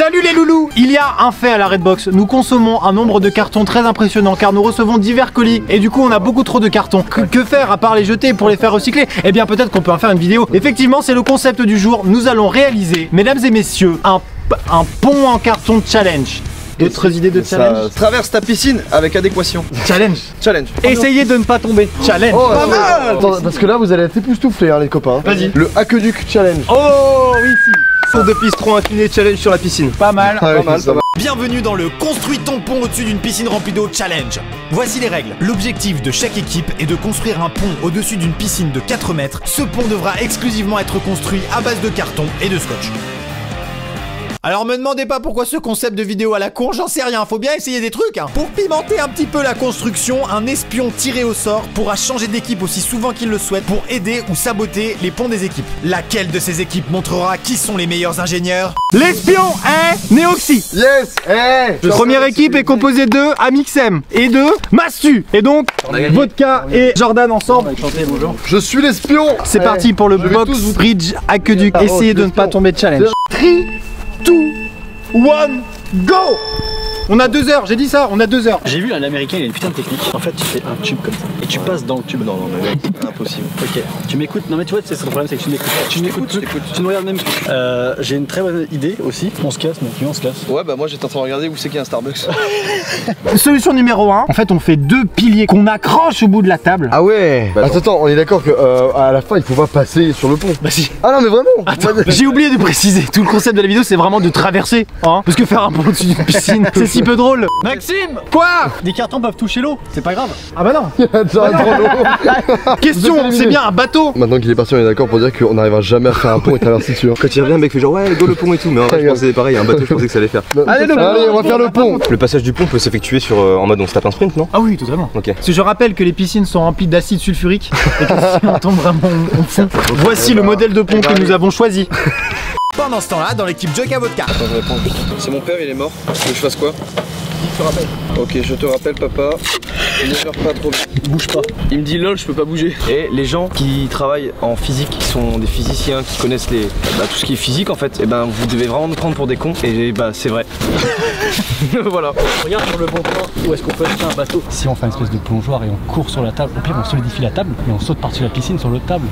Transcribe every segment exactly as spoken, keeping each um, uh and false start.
Salut les loulous! Il y a un fait à la Redbox, nous consommons un nombre de cartons très impressionnant car nous recevons divers colis et du coup on a beaucoup trop de cartons. Que, que faire à part les jeter pour les faire recycler? Eh bien peut-être qu'on peut en faire une vidéo. Effectivement c'est le concept du jour, nous allons réaliser, mesdames et messieurs, un, un pont en carton challenge. D'autres idées de challenge? Traverse ta piscine avec adéquation. Challenge. Challenge. Essayez de ne pas tomber. Challenge. Oh, pas mal. Attends, parce que là vous allez être époustouflés hein, les copains. Vas-y. Le aqueduc challenge. Oh oui si. Saut de pistron incliné challenge sur la piscine. Pas mal. Ah, pas mal, ça va. Bienvenue dans le Construis ton pont au-dessus d'une piscine remplie d'eau challenge. Voici les règles. L'objectif de chaque équipe est de construire un pont au-dessus d'une piscine de quatre mètres. Ce pont devra exclusivement être construit à base de carton et de scotch. Alors me demandez pas pourquoi ce concept de vidéo à la con, j'en sais rien, faut bien essayer des trucs hein. Pour pimenter un petit peu la construction, un espion tiré au sort pourra changer d'équipe aussi souvent qu'il le souhaite pour aider ou saboter les ponts des équipes. Laquelle de ces équipes montrera qui sont les meilleurs ingénieurs? L'espion est Néoxy. Yes. Hey. Première équipe est composée de Amixem et de Mastu. Et donc, Vodka et Jordan ensemble. Je suis l'espion. C'est hey. parti pour le Je vais box tous vous- bridge aqueduc. Ah, oh, Essayez de ne pas tomber de challenge. trois, deux, un, go! On a deux heures, j'ai dit ça, on a deux heures. J'ai vu un américain, il a une putain de technique. En fait, tu fais un tube comme ça et tu passes dans le tube. Non, non, mais Impossible. ok. Tu m'écoutes. Non, mais tu vois, c'est le problème, c'est que tu m'écoutes. Tu m'écoutes, tu me regardes même. Euh, J'ai une très bonne idée aussi. On se casse, mon client, on se casse. Ouais bah moi j'étais en train de regarder où c'est qu'il y a un Starbucks. Solution numéro un, en fait on fait deux piliers qu'on accroche au bout de la table. Ah ouais. Bah, attends, attends, on est d'accord que euh, à la fin il faut pas passer sur le pont. Bah si. Ah non mais vraiment. Attends, j'ai oublié de préciser, tout le concept de la vidéo c'est vraiment de traverser, hein. Parce que faire un pont au-dessus d'une piscine, c'est si peu drôle. Maxime! Quoi? Des cartons peuvent toucher l'eau, c'est pas grave. Ah bah non. Attends, trop lourd. Question, c'est bien un bateau. Maintenant qu'il est parti, on est d'accord pour dire qu'on n'arrivera jamais à faire un pont et traverser dessus. Hein. Quand il revient, le mec fait genre ouais, go le pont et tout, mais en vrai, je pensais pareil, un bateau, je pensais que ça allait faire. Allez, le Allez, on va faire le pont. Le passage du pont peut s'effectuer sur euh, en mode on se tape un sprint, non? Ah oui, totalement. Ok. Parce que je rappelle que les piscines sont remplies d'acide sulfurique et que si on tombe vraiment au fond. Voici le modèle de pont que nous avons choisi. Pendant ce temps-là, dans l'équipe Joker Vodka. Attends, je réponds juste. C'est mon père, il est mort. Faut que je fasse quoi? Je te rappelle. Ok, je te rappelle, papa. Ne meurs pas trop vite. Bouge pas. Il me dit lol, je peux pas bouger. Et les gens qui travaillent en physique, qui sont des physiciens, qui connaissent les, bah, tout ce qui est physique en fait, et ben vous devez vraiment nous prendre pour des cons. Et bah c'est vrai. Voilà. Regarde sur le bon point où est-ce qu'on peut acheter un bateau. Si on fait une espèce de plongeoir et on court sur la table, au pire on solidifie la table et on saute par-dessus la piscine sur l'autre table.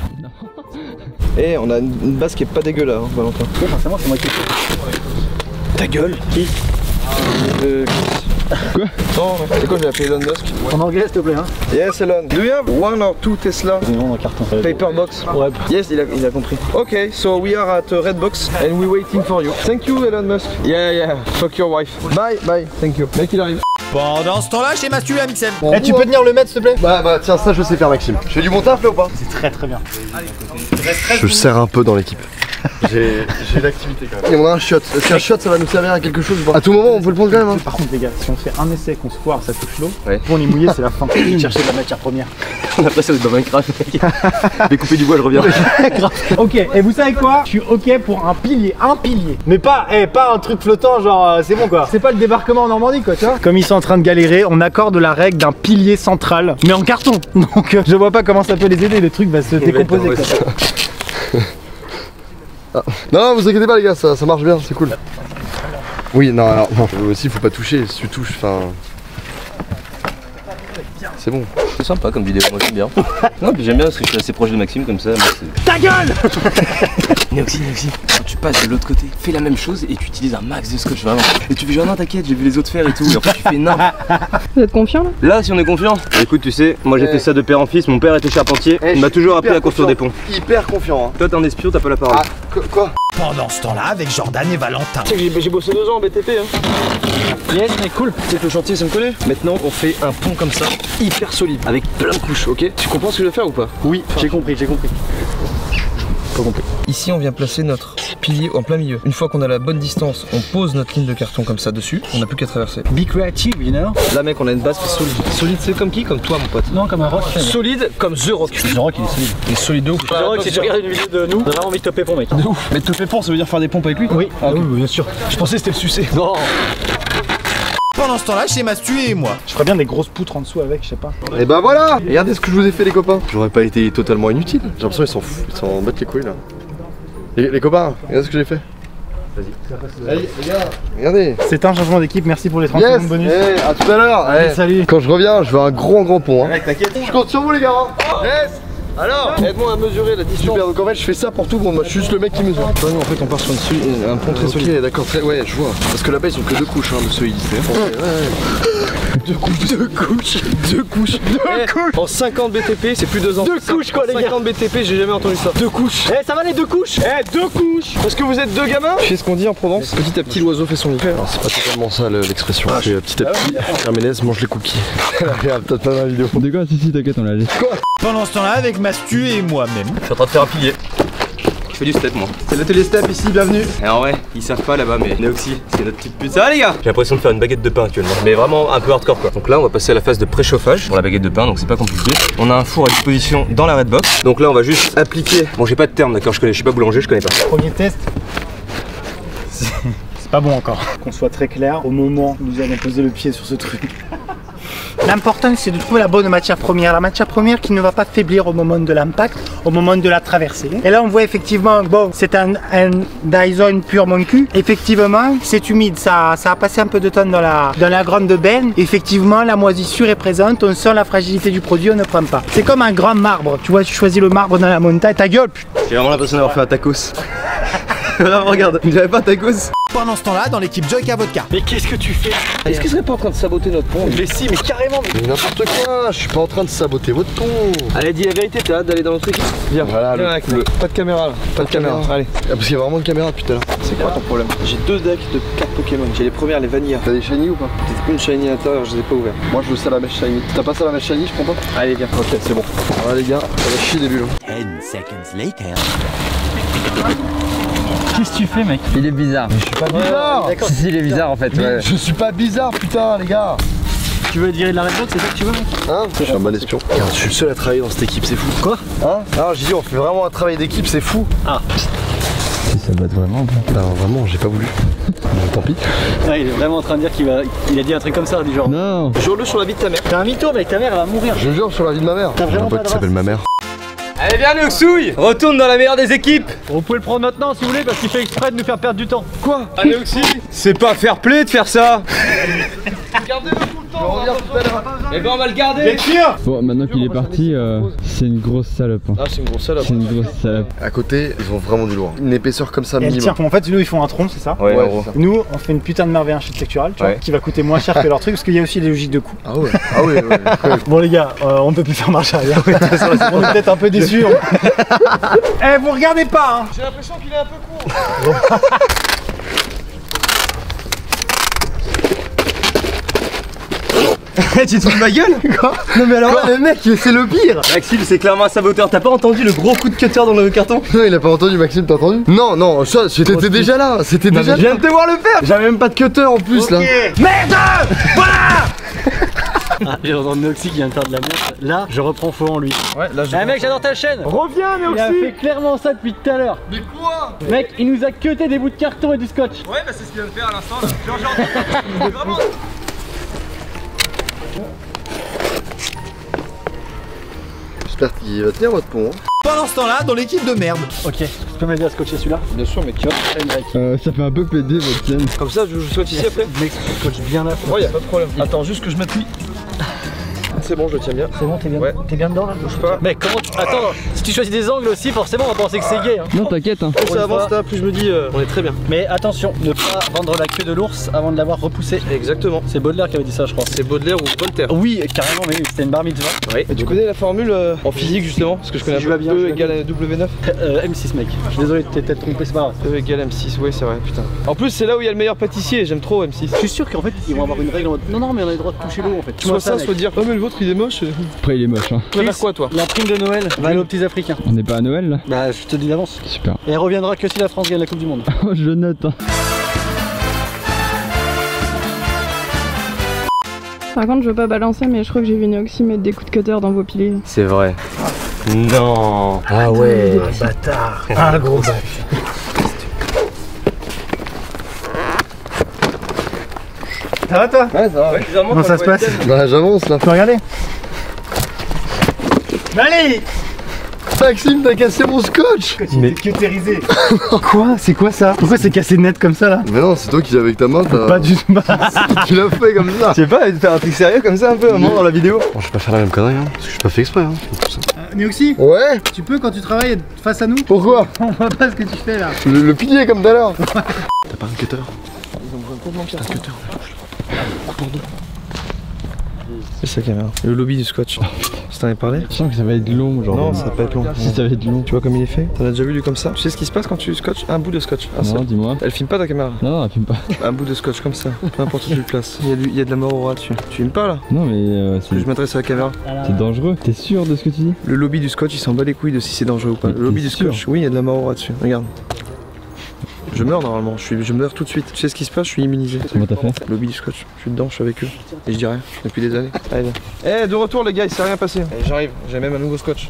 Et on a une une base qui est pas dégueu là, hein, Valentin. Ouais, forcément, c'est moi qui fais. Ta gueule. Qui euh, Quoi? Non, c'est quoi, j'ai appelé Elon Musk. En anglais, s'il te plaît, hein. Yes, Elon. Do you have one or two Tesla? Je vais vendre un carton. Paper box. Ouais. Yes, il a, il a compris. Ok, so we are at uh, Redbox and we're waiting for you. Thank you, Elon Musk. Yeah, yeah. Fuck your wife. Bye, bye. Thank you. Mec, il arrive. Pendant ce temps-là, chez Mastu et Amixem. Eh, tu peux tenir le mètre s'il te plaît? Bah, bah, tiens, ça je sais faire, Maxime. Je fais du bon taf là ou pas? C'est très très bien. Je sers un peu dans l'équipe. J'ai l'activité quand même. Et on a un shot. Est-ce qu'un shot ça va nous servir à quelque chose ou pas? À tout moment on peut le prendre quand même hein. Par contre les gars, si on fait un essai qu'on se foire, ça touche l'eau. Ouais. Pour les mouiller c'est la fin. Chercher de la matière première. On a pas ça dans Minecraft. Je vais couper du bois, je reviens. Ok, et vous savez quoi? Je suis ok pour un pilier, un pilier. Mais pas, eh, pas un truc flottant, genre euh, c'est bon quoi. C'est pas le débarquement en Normandie quoi, tu vois. Comme ils sont en train de galérer, on accorde la règle d'un pilier central, mais en carton. Donc euh, je vois pas comment ça peut les aider, le truc va se décomposer quoi. Ah. Non, vous inquiétez pas les gars, ça, ça marche bien, c'est cool. Oui, non, alors, non, aussi faut pas toucher, si tu touches, enfin... C'est bon. C'est sympa comme vidéo, moi j'aime bien. Non, puis j'aime bien parce que je suis assez proche de Maxime comme ça. moi, c'est- Ta gueule! Néoxy, Néoxy, quand tu passes de l'autre côté, fais la même chose et tu utilises un max de scotch vraiment. Et tu fais genre non t'inquiète, j'ai vu les autres faire et tout. Et en fait tu fais non. Vous êtes confiant là? Là si on est confiant. Écoute tu sais, moi j'ai Eh. fait ça de père en fils, mon père était charpentier, Eh, il je m'a suis toujours hyper appris à construire des confiant. ponts. Hyper confiant hein. Toi t'es un espion, t'as pas la parole. Ah, qu- quoi? Pendant ce temps-là, avec Jordan et Valentin. Tu sais que j'ai bossé deux ans en B T P, hein. Yes, mec, cool. Tu sais que le chantier ça me connaît. Maintenant on fait un pont comme ça, hyper solide, avec plein de couches, ok? Tu comprends ce que je vais faire ou pas? Oui, j'ai compris, j'ai compris. Pas compris. Ici on vient placer notre pilier en plein milieu. Une fois qu'on a la bonne distance, on pose notre ligne de carton comme ça dessus, on n'a plus qu'à traverser. Be creative, you know. Là mec on a une base qui est solide. Solide c'est comme qui? Comme toi mon pote. Non, comme un rock. Solide comme The Rock. The Rock, il est solide. Il est solide de ouf. The Rock, si tu regardes une vidéo de nous, t'as vraiment envie de topper pour mec. De ouf. Mais te fais pont ça veut dire faire des pompes avec lui? Oui, Ah, ok. oui, oui, bien sûr. Je pensais que c'était le sucer. Non. Pendant ce temps-là, chez Mastu et moi. Je ferais bien des grosses poutres en dessous avec, je sais pas. Et bah voilà. Regardez ce que je vous ai fait les copains. J'aurais pas été totalement inutile. J'ai l'impression qu'ils s'en foutent, ils s'en battent les couilles là. Les, les copains, regardez ce que j'ai fait. vas-y. Allez les gars, regardez. C'est un changement d'équipe, merci pour les trente Yes. secondes bonus. Hey, à tout à l'heure. Allez, Hey. salut. Quand je reviens, je veux un grand grand pont. Hein. Mec, t'inquiète. Je compte sur vous les gars. Hein. Yes. Alors, aide-moi à mesurer la distance. Super, donc en fait je fais ça pour tout le monde, moi je suis juste le mec qui mesure. Toi, nous, en fait, on part sur une su- un pont très solide. Ok, d'accord, très, ouais, je vois. Parce que là-bas ils sont que deux couches hein, de solidité. Ouais, ouais. Deux couches, deux couches, deux couches, deux Eh, couches. En cinquante B T P, c'est plus deux ans. Deux couches, quoi, les gars. cinquante B T P, j'ai jamais entendu ça. Deux couches. Eh, ça va les deux couches? Eh, deux couches. Parce que vous êtes deux gamins. Tu sais ce qu'on dit en Provence? Petit à petit, l'oiseau fait son nid. Alors c'est pas totalement ça le- l'expression. Ah, petit à petit, Herménès mange les cookies. Regarde, peut-être pas dans la vidéo. De quoi? Si, si, t'inquiète, on l'a dit. Pendant ce temps-là, avec Mastu et moi-même. Je suis en train de faire un pilier. Je fais du step moi. C'est l'atelier step ici, bienvenue. Et en vrai, ils savent pas là-bas, mais Neoxy, c'est notre petite pute. Ça va les gars? J'ai l'impression de faire une baguette de pain actuellement, mais vraiment un peu hardcore quoi. Donc là, on va passer à la phase de préchauffage pour la baguette de pain, donc c'est pas compliqué. On a un four à disposition dans la Redbox. Donc là, on va juste appliquer. Bon, j'ai pas de terme, d'accord, je connais, je suis pas boulanger, je connais pas. Premier test. C'est pas bon encore. Qu'on soit très clair, au moment où nous allons poser le pied sur ce truc. L'important c'est de trouver la bonne matière première, la matière première qui ne va pas faiblir au moment de l'impact, au moment de la traversée. Et là on voit effectivement, bon c'est un, un Dyson pur mon cul, effectivement c'est humide, ça, ça a passé un peu de temps dans la, dans la grande benne, effectivement la moisissure est présente, on sent la fragilité du produit, on ne prend pas. C'est comme un grand marbre, tu vois, tu choisis le marbre dans la montagne, ta gueule putain. J'ai vraiment l'impression d'avoir fait un tacos. Vraiment, regarde, j'avais pas un tacos. Pendant ce temps-là, dans l'équipe Joyka Vodka. Mais qu'est-ce que tu fais? Est-ce qu'il serait pas en train de saboter notre pont? Mais si, mais carrément. Mais n'importe quoi, je suis pas en train de saboter votre pont. Allez, dis la vérité, t'as hâte d'aller dans notre équipe? Viens, Voilà, viens le- avec le- nous. Pas de caméra là, pas de caméra. Allez, Ah, parce qu'il y a vraiment une caméra depuis tout à l'heure. c'est quoi ton problème? J'ai deux decks de cartes Pokémon. J'ai les premières, les vanilla. T'as des shiny ou pas? Peut-être une shiny à l'intérieur, je les ai pas ouverts. Moi je veux ça la mèche shiny. T'as pas ça la mèche shiny, je prends pas? Allez, viens. Ok, c'est bon. Voilà les gars, ça va chier des bulles. Qu'est-ce que tu fais, mec? Il est bizarre. Je suis pas bizarre. Si, si, il est bizarre en fait. Mais Ouais. je suis pas bizarre putain les gars. Tu veux être viré de la Redbox, c'est ça que tu veux mec? Hein? Je suis un bon espion. Regarde, je suis le seul à travailler dans cette équipe, c'est fou. Quoi? Hein? Non, j'ai dit on fait vraiment un travail d'équipe, c'est fou. Si ça botte vraiment. Bah vraiment, j'ai pas voulu. Bon, tant pis. Ouais, il est vraiment en train de dire qu'il va. Il a dit un truc comme ça, du genre. Non. Jure-le sur la vie de ta mère. T'es un mytho mec, ta mère elle va mourir. Je jure sur la vie de ma mère. T'as vraiment Un pas pote de qui s'appelle ma mère. Allez, viens Neoxouille, retourne dans la meilleure des équipes. Vous pouvez le prendre maintenant si vous voulez, parce qu'il fait exprès de nous faire perdre du temps. Quoi? Ah Neoxy, c'est pas fair play de faire ça. Gardez-le tout le temps. On revient tout à l'heure. Eh ben on va le garder. Bon, maintenant qu'il est parti, euh, c'est une grosse salope. Hein. Ah, c'est une grosse salope. C'est une grosse salope. À côté, ils ont vraiment du lourd. Une épaisseur comme ça Et elle minimum. tire. En fait, nous ils font un tronc, c'est ça? Ouais, Ouais, en gros. c'est ça. Nous on fait une putain de merveille un shit sectoral, tu vois, Ouais. qui va coûter moins cher que leur truc parce qu'il y a aussi les logiques de coût. Ah ouais, ah ouais, ouais, ouais. Bon les gars, euh, on peut plus faire marche arrière. On est peut-être un peu déçus. Eh vous regardez pas hein. J'ai l'impression qu'il est un peu court. Tu te fous de ma gueule? Quoi? Non mais alors là, le mec c'est le pire. Maxime c'est clairement un saboteur, t'as pas entendu le gros coup de cutter dans le carton? Non, il a pas entendu Maxime, t'as entendu? Non, non, ça, c'était déjà là, c'était Non, déjà mais je viens de te voir le faire. J'avais même pas de cutter en plus là. Ah, j'ai entendu Noxy qui vient de faire de la merde. Là, je reprends faux en lui. Ouais là je. Eh mec, j'adore ta chaîne. Reviens Il a Neoxy. fait clairement ça depuis tout à l'heure. Mais quoi? Mec, il nous a cuté des bouts de carton et du scotch. Ouais bah c'est ce qu'il vient de faire à l'instant là. Genre genre. Vraiment. J'espère qu'il va tenir votre pont. Hein. Pendant ce temps-là, dans l'équipe de merde. Ok, tu peux m'aider à scotcher celui-là? Bien sûr mec. Tu vois, une règle. Euh, ça fait un peu péder votre chaîne. Comme ça je souhaite ici après. Mec, scotch bien là. Ouais y'a pas de problème. Attends juste que je m'appuie. C'est bon, je le tiens bien. C'est bon, t'es bien, Ouais. t'es bien dedans là? Bouge pas. Mec, comment tu... Attends, si tu choisis des angles aussi, forcément on va penser que c'est gay. Hein. Non, t'inquiète. Hein. Plus ça avance là, plus je me dis euh, on est très bien. Mais attention, ne pas vendre la queue de l'ours avant de l'avoir repoussé. Exactement. C'est Baudelaire qui avait dit ça, je crois. C'est Baudelaire ou Voltaire. Oui, carrément, mais oui, c'était une bar mitzvah. Oui. Et tu connais la formule euh, en physique justement? Parce que je connais Je un vais peu bien, je E vais égale à W neuf. Euh, M six, mec. Je suis désolé, t'es peut-être trompé, c'est pas grave. E égale M six, ouais c'est vrai, putain. En plus c'est là où il y a le meilleur pâtissier, j'aime trop M six. Je suis sûr qu'en fait, ils vont avoir une règle en mode non, non, mais on a le droit de toucher l'eau en fait. Tu Soit vois ça, mec. soit dire oh mais le vôtre il est moche. Après, il est moche. Hein. Tu préfères quoi toi? La prime de Noël va aller aux petits Africains. On n'est pas à Noël là? Bah, je te dis d'avance. Super. Et elle reviendra que si la France gagne la Coupe du Monde. Oh, je note. Hein. Par contre, je veux pas balancer, mais je crois que j'ai vu Neoxy mettre des coups de cutter dans vos piliers. C'est vrai. Non. Ah ouais, un bâtard. Un gros bâtard. Ça va toi? Ouais, ça va. Comment ça se passe? Bah, j'avance là. Tu peux regarder? Allez! Maxime, t'as cassé mon scotch. Mais cutérisé. Quoi? C'est quoi ça? Pourquoi c'est cassé net comme ça là? Mais non, c'est toi qui avec ta main, t'as... Pas du tout. Tu l'as fait comme ça. Je sais pas, faire un truc sérieux comme ça un peu, moment dans la vidéo. Bon, je vais pas faire la même connerie, hein, parce que je suis pas fait exprès. Hein. Euh, Neoxy, Ouais. tu peux quand tu travailles être face à nous? Pourquoi? On voit pas ce que tu fais là. Le, le pilier comme tout à l'heure. T'as pas un cutter? Ils ont besoin de un cutter. C'est sa caméra. Le lobby du scotch. Je t'en ai parlé? Je sens que ça va être long, genre. Non, ça va pas être long. Si ça va être long. Tu vois comme il est fait? T'en as déjà vu lui comme ça? Tu sais ce qui se passe quand tu scotches un bout de scotch? Un Non, seul. dis-moi. Elle filme pas ta caméra? Non, non, elle filme pas. Un bout de scotch comme ça, peu importe où tu le places. Il y a, du, il y a de la mort au rat dessus. Tu filmes pas là? Non, mais euh, c'est Je m'adresse à la caméra. c'est dangereux. T'es sûr de ce que tu dis? Le lobby du scotch, il s'en bat les couilles de si c'est dangereux ou pas. Mais Le lobby t'es du sûr? scotch, oui, il y a de la mort au rat dessus. Regarde. Je meurs normalement, je, suis, je meurs tout de suite. Tu sais ce qui se passe? Je suis immunisé. Comment t'as fait? Lobby du scotch, je suis dedans, je suis avec eux. Et je dis rien, depuis des années. Allez, viens. Eh, de retour les gars, il s'est rien passé. Eh, j'arrive, j'ai même un nouveau scotch.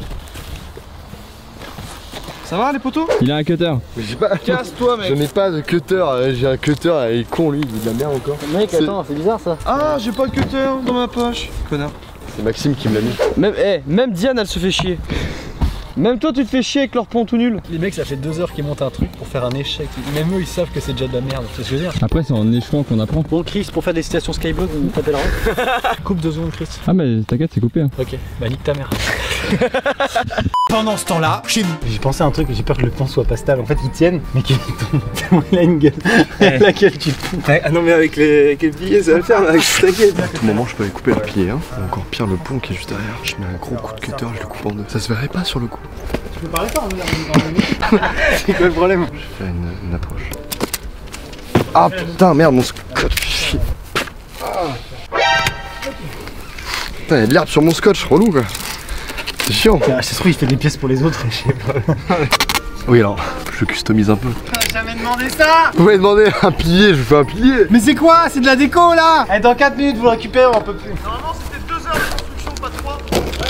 Ça va les potos? Il a un cutter. J'ai pas... Casse-toi mec. Je n'ai pas de cutter, j'ai un cutter, il est con lui, il dit de la merde encore. Mec, C'est- attends, c'est bizarre ça. Ah, j'ai pas de cutter dans ma poche. Connard. C'est Maxime qui me l'a mis. Même, eh, même Diane elle se fait chier. Même toi tu te fais chier avec leur pont tout nul. Les mecs, ça fait deux heures qu'ils montent un truc pour faire un échec. Même eux, ils savent que c'est déjà de la merde. C'est ce que je veux dire. Après, c'est en échouant qu'on apprend. Bon, Chris, pour faire des citations Skyblock, vous me tapez la honte. Coupe deux secondes, Chris. Ah, mais t'inquiète, c'est coupé. Hein. Ok, bah nique ta mère. Pendant ce temps-là, chez nous. J'ai pensé à un truc, j'ai peur que le pont soit pas stable. En fait, ils tiennent, mais qu'il tombe tellement il a une gueule. Laquelle tu te fous. Ah non mais avec les, avec les billets ça va le faire Max, t'inquiète. À tout moment, je peux aller couper le pilier. Hein. Ou encore pire, le pont qui est juste derrière. Je mets un gros coup de cutter, je le coupe en deux. Ça se verrait pas sur le coup. Tu peux parler pas en C'est quoi le problème? Je fais une, une approche. Ah putain, merde, mon scotch. Chier. Ah. Putain, il y a de l'herbe sur mon scotch, relou quoi. C'est chiant. Ah, ça se trouve, il fait des pièces pour les autres, je sais pas. Oui, alors, je customise un peu. J'ai jamais demandé ça. Vous m'avez demandé un pilier, je vous fais un pilier. Mais c'est quoi? C'est de la déco là. Eh, dans quatre minutes, vous le récupérez, on peut plus. Normalement, c'était deux heures de construction, pas trois.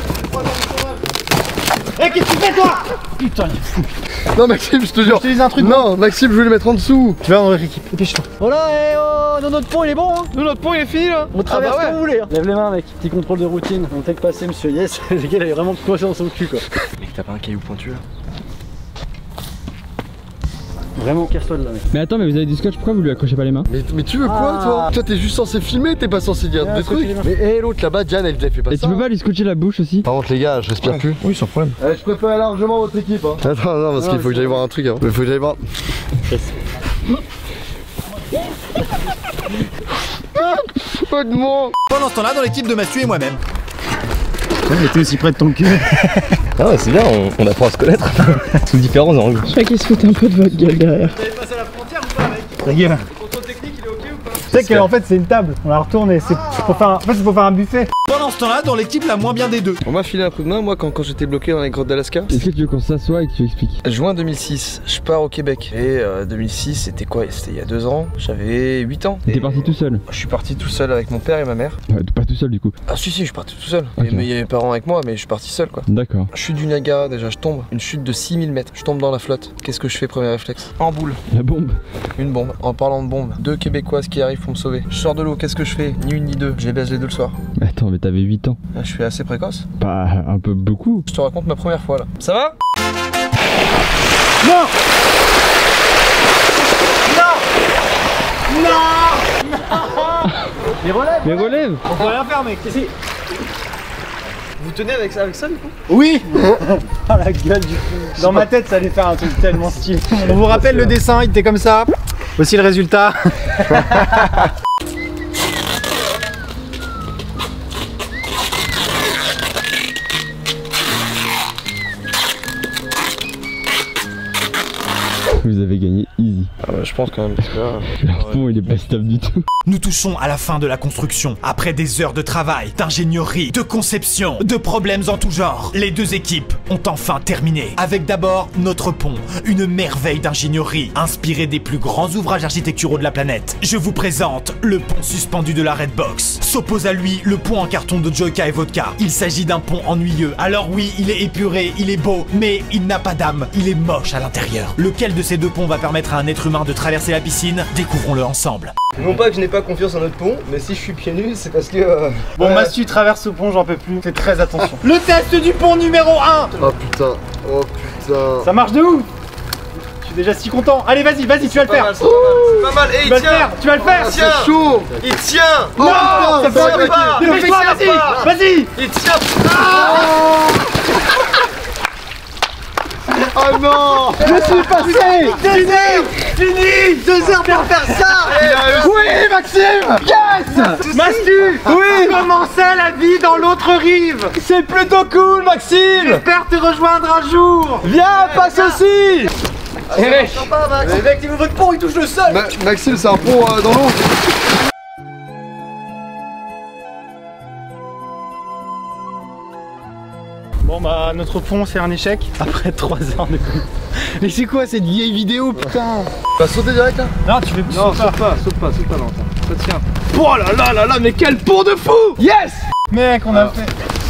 Eh, qu'est-ce que tu fais toi? Putain, il est fou. Non, Maxime, je te jure. J'utilise un truc. Non, Maxime, je vais le mettre en dessous. Tu vas dans notre équipe, dépêche-toi. Oh là, eh oh, non, notre pont il est bon hein. Nous notre pont il est fini là. On traverse Ah bah ouais. comme vous voulez hein. Lève les mains mec, petit contrôle de routine. On t'a que passé monsieur, yes. Le gars il avait vraiment coincé dans son cul quoi. Mec, t'as pas un caillou pointu là? Vraiment casse-toi de là mec. Mais attends, mais vous avez du scotch, pourquoi vous lui accrochez pas les mains? Mais, mais tu veux quoi Ah. toi? Toi, t'es juste censé filmer, t'es pas censé dire Ouais, des scotcher trucs. les mains. Mais hé, l'autre là-bas, Diane, elle fait pas Et ça. tu peux pas lui scotcher la bouche aussi? Par contre, les gars, je respire plus. Oui sans problème. Eh, je préfère largement votre équipe. Hein. Attends, non, parce qu'il faut que j'aille voir un truc avant. Il faut que j'aille voir. Pas de moi. Pendant ce temps-là, dans l'équipe de Mathieu et moi-même. Ouais, mais t'es aussi près de ton cul. Ah ouais c'est bien, on, on apprend à se connaître sous différents angles. Je crois qu'il se fout un peu de votre gueule derrière. Ta gueule. Tu sais qu'en fait c'est une table, on la retourne et c'est pour faire un... En fait c'est pour faire un buffet. Pendant ce temps-là, dans l'équipe la moins bien des deux. On m'a filé un coup de main moi quand, quand j'étais bloqué dans les grottes d'Alaska. Est-ce que tu veux qu'on s'assoie et que tu expliques? Juin deux mille six, je pars au Québec. Et euh, deux mille six c'était quoi? C'était il y a deux ans. J'avais huit ans. T'es Et parti tout seul? Je suis parti tout seul avec mon père et ma mère. Ouais, pas tout seul du coup. Ah si si je suis parti tout seul. Ok. Et- mais il y avait mes parents avec moi mais je suis parti seul quoi. D'accord. Chute du Niagara déjà, je tombe. Une chute de six mille mètres. Je tombe dans la flotte. Qu'est-ce que je fais premier réflexe? En boule. La bombe. Une bombe. En parlant de bombe, deux Québécoises qui arrivent pour me sauver. Je sors de l'eau, qu'est-ce que je fais? Ni une ni deux. Je les baise les deux le soir. Mais attends, mais t'avais huit ans. Ah, je suis assez précoce. Pas un peu beaucoup. Je te raconte ma première fois là. Ça va? Les relèves. Mais relève! On peut rien faire mec. Si. Vous tenez avec ça, avec ça du coup? Oui. Ah la gueule du coup. Dans ma tête ça allait faire un truc tellement stylé. On vous rappelle le dessin, il était comme ça. Voici le résultat. Vous avez gagné easy. Ah bah je pense quand même parce que là... Le pont il est pas stable du tout. Nous touchons à la fin de la construction. Après des heures de travail, d'ingénierie, de conception, de problèmes en tout genre, les deux équipes ont enfin terminé. Avec d'abord notre pont, une merveille d'ingénierie, inspirée des plus grands ouvrages architecturaux de la planète. Je vous présente le pont suspendu de la Redbox. S'oppose à lui le pont en carton de Joyka et Vodka. Il s'agit d'un pont ennuyeux. Alors oui, il est épuré, il est beau, mais il n'a pas d'âme. Il est moche à l'intérieur. Lequel de ces deux ponts va permettre à un être humain de traverser la piscine? Découvrons-le ensemble. Non pas que je n'ai pas confiance en notre pont, mais si je suis pieds nus c'est parce que... Euh... Bon Mastu traverse ce pont, j'en peux plus. Fais très attention. Le test du pont numéro un. Oh putain. Oh putain. Ça marche de ouf. Je suis déjà si content. Allez, vas-y, vas-y, tu vas le faire. C'est pas mal, et Tu il vas le tient. faire, tu vas le faire. Tiens. C'est chaud. Il tient. Non, putain, ça ça fait va un pas. Dépêche-toi, Il tient pas. vas-y, vas-y. Il tient. Oh non. Je suis passé. Fini, fini. Deux heures pour faire ça. Oui, Maxime. Yes. Mastu. Oui. Commencer la vie dans l'autre rive. C'est plutôt cool, Maxime. J'espère te rejoindre un jour. Viens, passe aussi. Eh mec, eh mec, tu veux votre pont, il touche le sol. Ma Maxime, c'est un pont euh, dans l'eau. Bon bah notre pont c'est un échec après trois heures de Mais c'est quoi cette vieille vidéo putain? Tu vas sauter direct là? Non tu fais plus Non, saute pas, saute pas, saute pas, Valentin. Ça tient. Oh là là là là, mais quel pont de fou. Yes. Mec on a fait.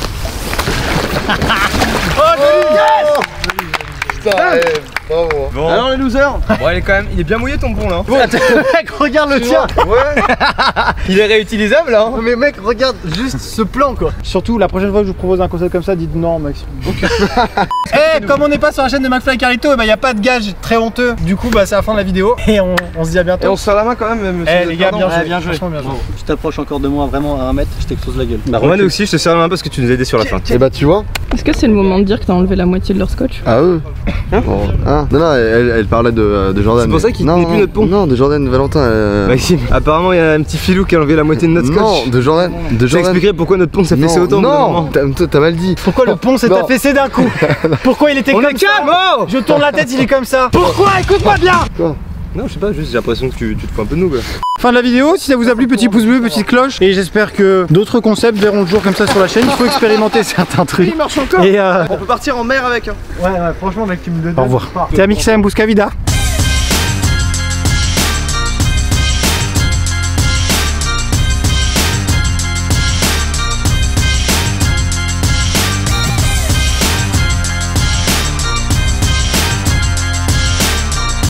Oh joli. Yes. Putain, eh, bravo. Bon. Alors les losers. Bon, il est quand même, il est bien mouillé ton pont là. Mec regarde le tien. Ouais. Il est réutilisable là. Mais mec regarde juste ce plan quoi. Surtout la prochaine fois que je vous propose un concept comme ça dites non Maxime. Eh comme on n'est pas sur la chaîne de McFly et Carlito, il bah, n'y a pas de gage très honteux. Du coup bah c'est la fin de la vidéo et on, on se dit à bientôt. Et on se serre la main quand même, monsieur. Eh les gars bien joué, bien joué. Franchement bien joué. Tu t'approches encore de moi vraiment à un mètre, je t'explose la gueule. Moi aussi, je te serre la main parce que tu nous as aidé sur la fin. Et bah tu vois. Est-ce que c'est le moment de dire que t'as enlevé la moitié de leur scotch? Ah eux. Bon, hein. Non non, elle, elle parlait de, de Jordan. C'est pour ça qu'il tenait plus notre pont. Non, de Jordan et Valentin. Euh... Maxime, apparemment il y a un petit filou qui a enlevé la moitié de notre scotch. Non, de Jordan. De Ça Jordan. expliquerait pourquoi notre pont s'est Non, fessé autant. Non, t'as t'as mal dit. Pourquoi le pont s'est Non. affaissé d'un coup? Pourquoi il était On comme est ça? calme, oh. Je tourne la tête, il est comme ça. Pourquoi? Écoute-moi bien. Non, je sais pas, juste j'ai l'impression que tu, tu te fous un peu de nous quoi. Fin de la vidéo, si ça vous a plu, petit pouce bleu, petite cloche. Et j'espère que d'autres concepts verront le jour comme ça sur la chaîne. Il faut expérimenter certains trucs. Il marche encore. Et euh... On peut partir en mer avec. Hein. Ouais, ouais, franchement mec tu me le donnes. Au revoir. C'était Amixem Bouscavida.